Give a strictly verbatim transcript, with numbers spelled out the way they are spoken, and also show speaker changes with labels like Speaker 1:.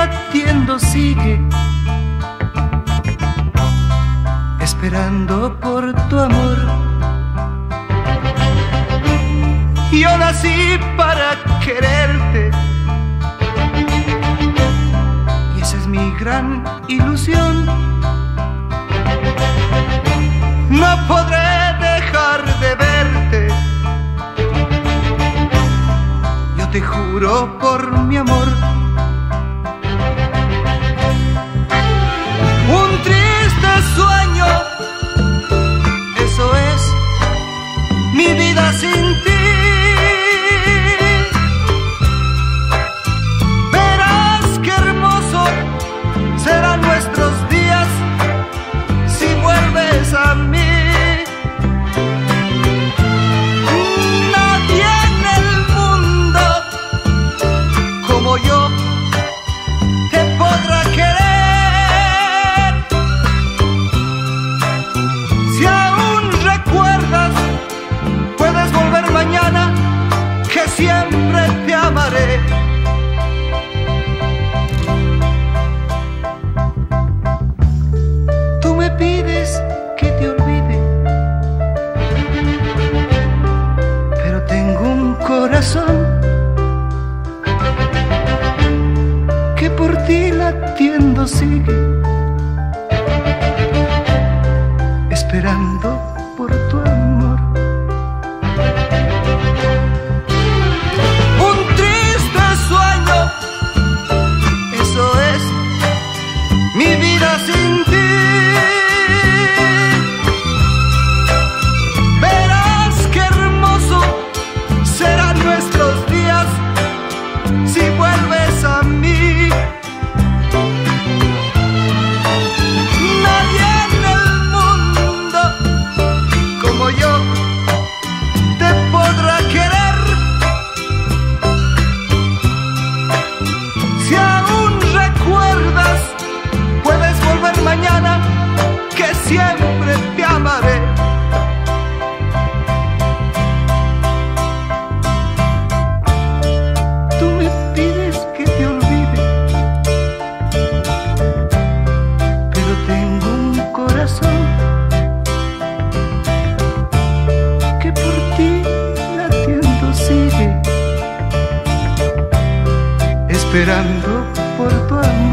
Speaker 1: latiendo sigue, esperando por tu amor. Yo nací para quererte y esa es mi gran ilusión. No podré dejar de verte, yo te juro por mi amor. Un triste sueño, eso es mi vida sin ti. Verás qué hermoso serán nuestros días si vuelves a mí. Nadie en el mundo como yo te podrá querer. Si aún recuerdas, puedes volver mañana, que siempre te amaré. Tú me pides que te olvide, pero tengo un corazón que por ti latiendo sigue, esperando por tu amor. Un triste sueño, eso es mi vida sin ti. Verás qué hermoso serán nuestros días si vuelves a mí. Nadie en el mundo como yo te podrá querer. Si aún recuerdas, puedes volver mañana, que siempre te amaré. Tú me pides que te olvide, pero tengo un corazón que por ti latiendo sigue, esperando por tu amor.